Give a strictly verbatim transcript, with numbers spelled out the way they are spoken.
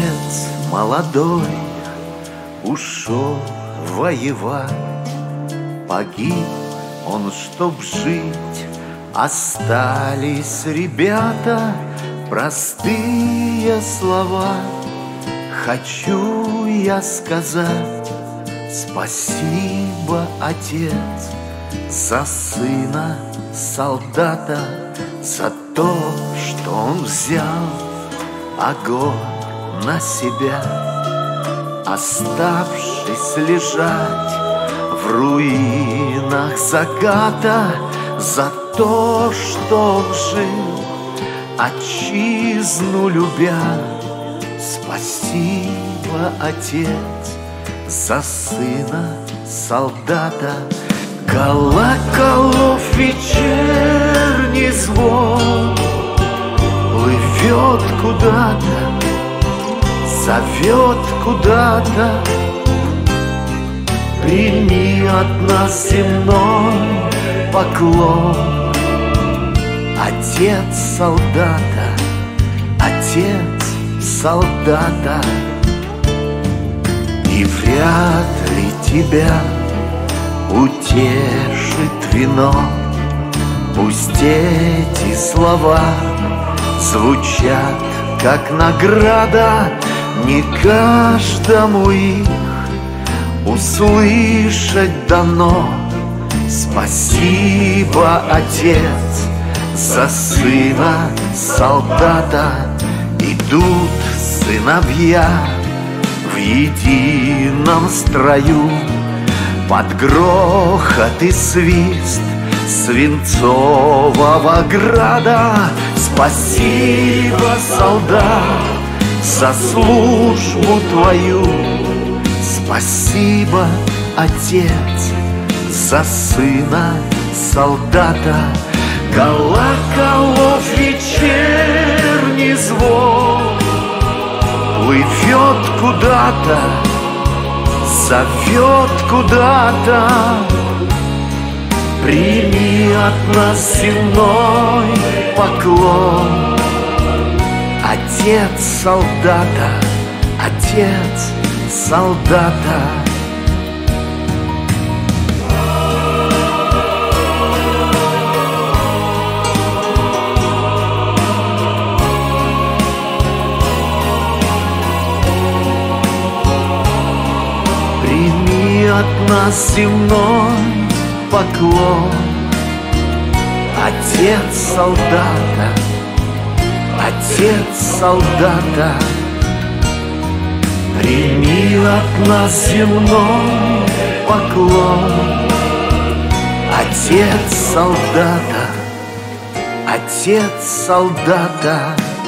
Отец молодой ушел воевать, погиб он, чтоб жить. Остались ребята, простые слова. Хочу я сказать спасибо, Отец, за сына солдата, за то, что он взял огонь на себя, оставшись лежать в руинах заката, за то, что он жил, отчизну любя. Спасибо, Отец, за сына солдата. Колоколов вечерний звон плывет куда-то, зовет куда-то. Прими от нас земной поклон, Отец солдата, Отец солдата. И вряд ли тебя утешит вино, пусть эти слова звучат как награда. Не каждому их услышать дано. Спасибо, Отец, за сына солдата. Идут сыновья в едином строю, под грохот и свист свинцового града. Спасибо, солдат, за службу твою. Спасибо, Отец, за сына солдата. Колоколов вечерний звон плывет куда-то, зовет куда-то. Прими от нас земной поклон, Отец солдата, Отец солдата. Прими от нас земной поклон, Отец солдата, Отец солдата. Прими от нас земной поклон, Отец солдата, Отец солдата.